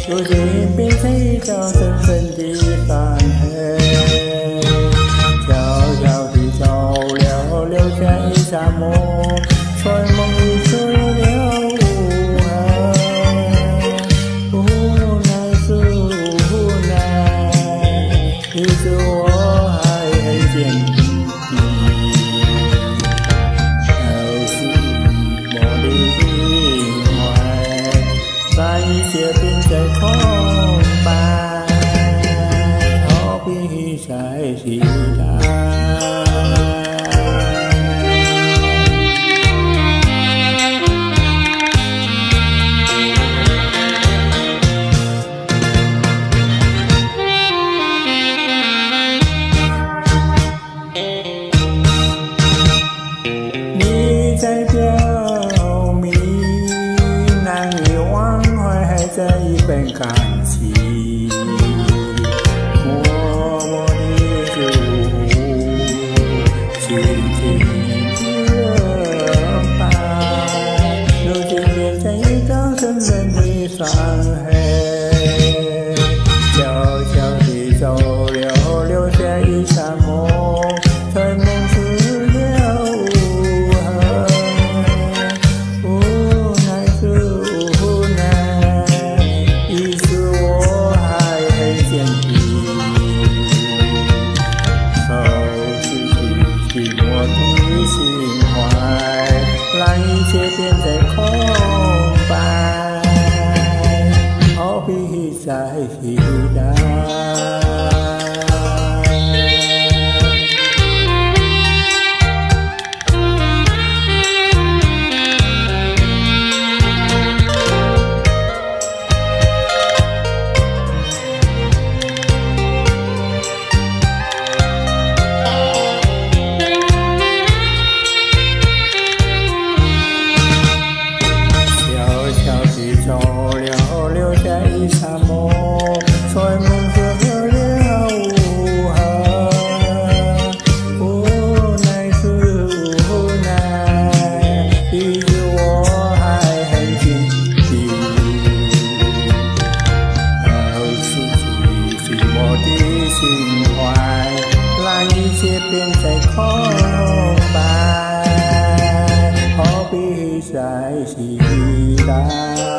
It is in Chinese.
如今变成一条深深的伤痕，悄悄地走了，留下一场梦，春梦里只有无痕。无奈是无奈，其实我还很坚定，都是寂寞的情怀，把一切变成空白，何必再期待？你在表明难以忘怀这一份感情，默默地守护，轻轻地热爱，如今变成一张深深的伤痕，悄悄地走了，留下一场梦，春梦只了无痕。无奈是无奈，其实我还很坚定，收拾起寂寞的情怀，让一切变成空白，何必再期待？走了，留下一场梦，春梦只了无痕。无奈是无奈，其实我还很坚定，都是寂寞的情怀，让一切变成空白，何必再期待？